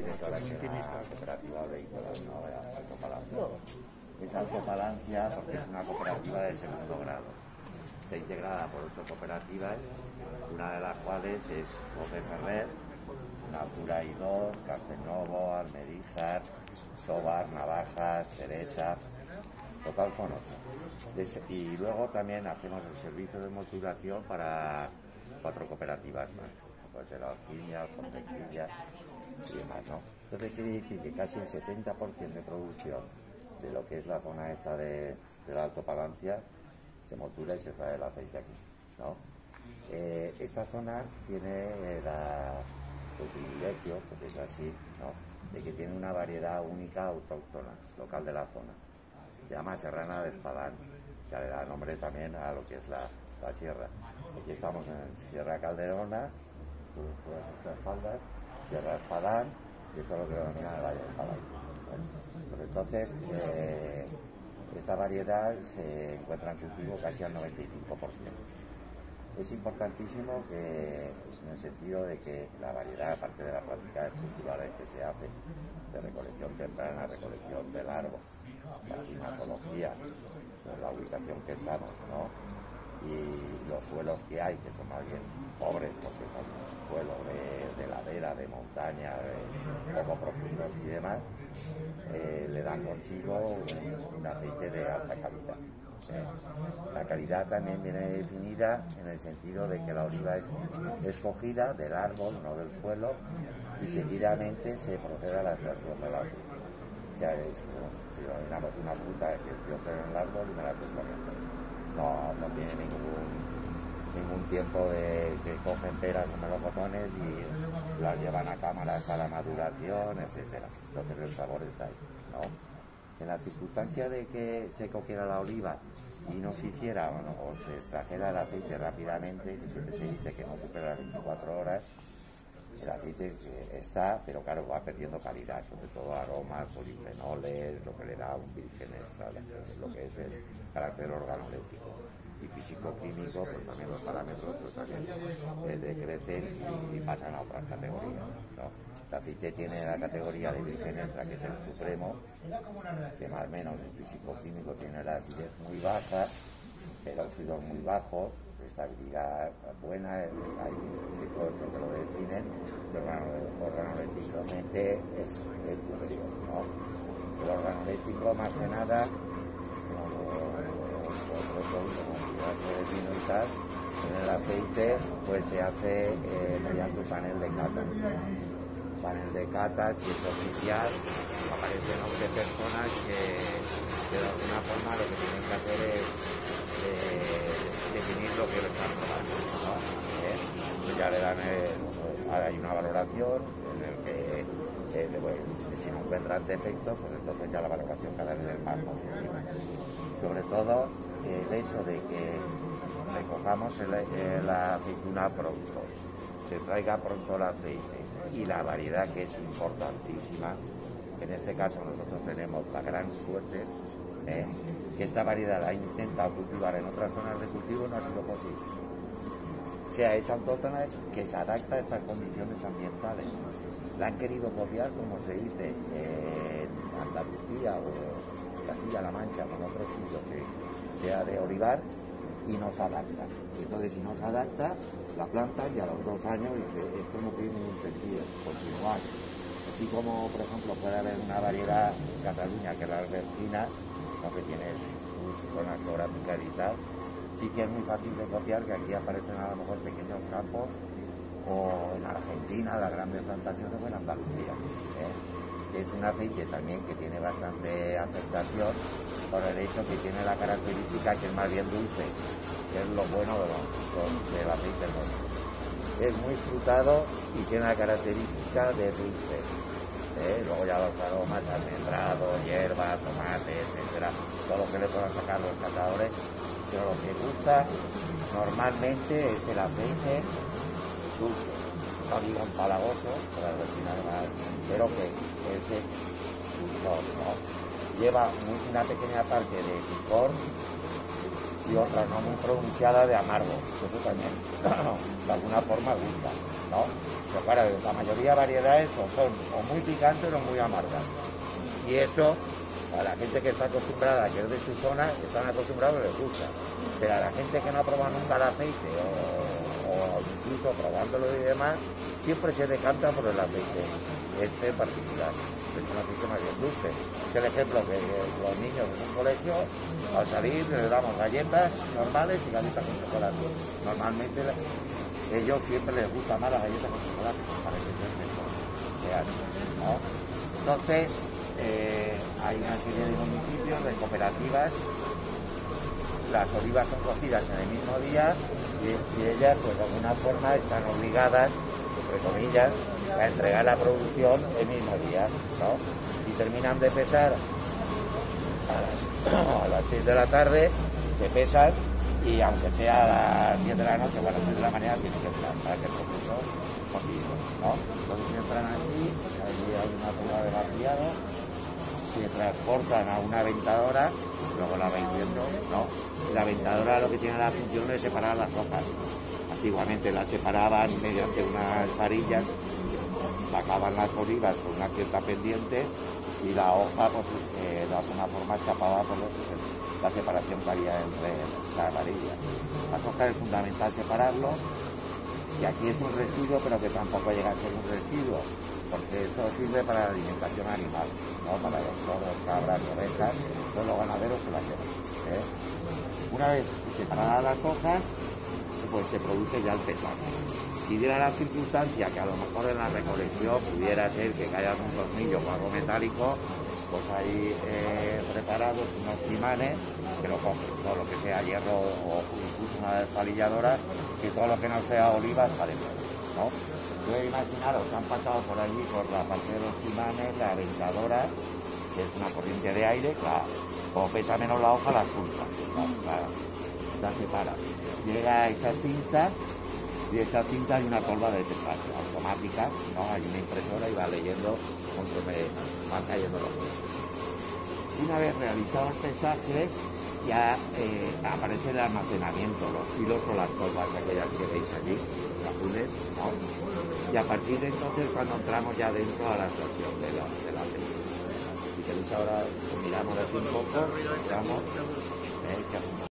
concreto a la que la cooperativa agrícola, no era Alto Palancia. Es Alto Palancia porque es una cooperativa de segundo grado. Está integrada por 8 cooperativas, una de las cuales es Fogue Ferrer, Natura y 2, Castelnovo, Almedíjar, Sobar, Navajas, Ceresa, total son 8. Y luego también hacemos el servicio de multiplicación para 4 cooperativas más, pues el Alquimia, el Fontequilla y demás, ¿no? Entonces quiere decir que casi el 70% de producción de lo que es la zona esta del Alto Palancia se moltura y se trae el aceite aquí, ¿no? Esta zona tiene el privilegio, porque es así, ¿no?, de que tiene una variedad única autóctona, local de la zona. Se llama Serrana de Espadán, que le da nombre también a lo que es la sierra. Aquí estamos en Sierra Calderona, todas estas faldas, Sierra Espadán, y esto es lo que denomina el Valle del Paraíso. Pues entonces, esta variedad se encuentra en cultivo casi al 95%. Es importantísimo que, en el sentido de que la variedad, aparte de las prácticas culturales que se hacen, de recolección temprana, recolección del árbol, la climatología, la ubicación que estamos, ¿no?, y los suelos que hay, que son más bien pobres, porque son suelos de ladera, de montaña, poco profundos y demás, le dan consigo un aceite de alta calidad. La calidad también viene definida en el sentido de que la oliva es cogida del árbol, no del suelo, y seguidamente se procede a la extracción del árbol. O sea, es como si denominamos una fruta que yo tengo en el árbol y me la estoy comiendo. No tiene ningún tiempo de que cogen peras o melocotones y las llevan a cámaras para maduración, etcétera. Entonces el sabor está ahí, ¿no? En la circunstancia de que se cogiera la oliva y no se hiciera o se extrajera el aceite rápidamente, que siempre se dice que no supera las 24 horas, el aceite está, pero claro, va perdiendo calidad, sobre todo aromas, polifenoles, lo que le da un virgen extra, lo que es el carácter organoléptico. Y físico-químico, pues también los parámetros pues también decrecen y pasan a otras categorías, ¿no? El aceite tiene la categoría de virgen extra, que es el supremo, que más o menos el físico-químico tiene la acidez muy baja, peróxidos muy bajos, estabilidad buena, hay 7 o 8 que lo definen, pero organolépticamente es superior, ¿no? El organoléptico, más que nada, otro producto como el vino y tal, en el aceite pues se hace mediante un panel de cata. Panel de catas, y es oficial, aparecen 11 personas que de alguna forma lo que tienen que hacer es definir lo que lo están probando, ¿no? Pues ya le dan, hay una valoración en el que si no encuentran defectos, pues entonces ya la valoración cada vez es más positiva. Sobre todo el hecho de que recojamos la aceituna pronto, se traiga pronto el aceite, y la variedad, que es importantísima. En este caso nosotros tenemos la gran suerte que esta variedad la he intentado cultivar en otras zonas de cultivo y no ha sido posible. O sea, es autóctona, que se adapta a estas condiciones ambientales. La han querido copiar, como se dice, en Andalucía o Castilla-La Mancha, con otros sitios que sea de olivar, y no se adapta. Entonces, si no se adapta, la planta y a los 2 años dice, esto no tiene ningún sentido, continuar. Así como, por ejemplo, puede haber una variedad en Cataluña, que es la albergina, aunque tiene sus zonas geográficas y tal, sí que es muy fácil de copiar, que aquí aparecen a lo mejor pequeños campos, o en Argentina, las grandes plantaciones, o en Andalucía, que es un aceite también que tiene bastante aceptación, por el hecho que tiene la característica que es más bien dulce, que es lo bueno del aceite nuestro. Es muy frutado y tiene la característica de dulce. Luego ya los aromas, almendrado, hierba, tomate, etcétera, todo lo que le puedan sacar los cazadores, pero lo que gusta normalmente es el aceite dulce, no digo empalagoso, pero que ese no. Lleva una pequeña parte de picor y otra no muy pronunciada de amargo. Eso también, de alguna forma, gusta, ¿no? Pero claro, la mayoría de variedades son o muy picantes o muy amargas. Y eso, a la gente que está acostumbrada, que es de su zona, están acostumbrados, les gusta. Pero a la gente que no ha probado nunca el aceite o incluso probándolo y demás, siempre se decanta por el aceite, este en particular. Es un aceite más bien dulce. Es el ejemplo que los niños en un colegio, al salir, les damos galletas normales y galletas con chocolate. Normalmente ellos siempre les gusta más las galletas con chocolate, pues parece ser mejor, ¿no? Entonces, hay una serie de municipios, de cooperativas, las olivas son cogidas en el mismo día y ellas, pues de alguna forma, están obligadas, entre comillas, a entregar la producción el mismo día, ¿no? Y terminan de pesar a las 6 de la tarde, se pesan y aunque sea a las 10 de la noche o a las 6 de la mañana, tienen que entrar para que el proceso continúe, ¿no? Entonces entran aquí, allí hay una toma de vaciado, se transportan a una ventadora, luego la va hirviendo, ¿no? La ventadora lo que tiene la función de separar las hojas. Antiguamente las separaban mediante unas varillas, sacaban las olivas con una cierta pendiente y la hoja, pues de alguna forma escapaba por la separación que había entre las varillas. Las hojas es fundamental separarlo y aquí es un residuo, pero que tampoco llega a ser un residuo, porque eso sirve para la alimentación animal, ¿no? Para los toros, cabras, ovejas, todos los ganaderos se las llevan, ¿eh? Una vez separadas las hojas, pues se produce ya el pesaje. Si diera la circunstancia que a lo mejor en la recolección pudiera ser que caiga un tornillo o algo metálico, pues hay preparados unos imanes que lo cogen, todo lo que sea hierro o incluso una despalilladora, que todo lo que no sea oliva sale bien, ¿no? Entonces imaginaros que han pasado por allí, por la parte de los imanes, la ventadora, que es una corriente de aire, claro, como pesa menos la hoja, la expulsa, ¿no? La separa. Llega a esa cinta y esa cinta hay una tolva de pesaje automática, ¿no? Hay una impresora y va leyendo conforme van cayendo los pesos. Una vez realizado el pesaje, ya aparece el almacenamiento, los hilos o las tolvas aquellas que veis allí, las azules, ¿no? Y a partir de entonces cuando entramos ya dentro a la extracción de la aceite. Si queréis ahora miramos así un poco, miramos,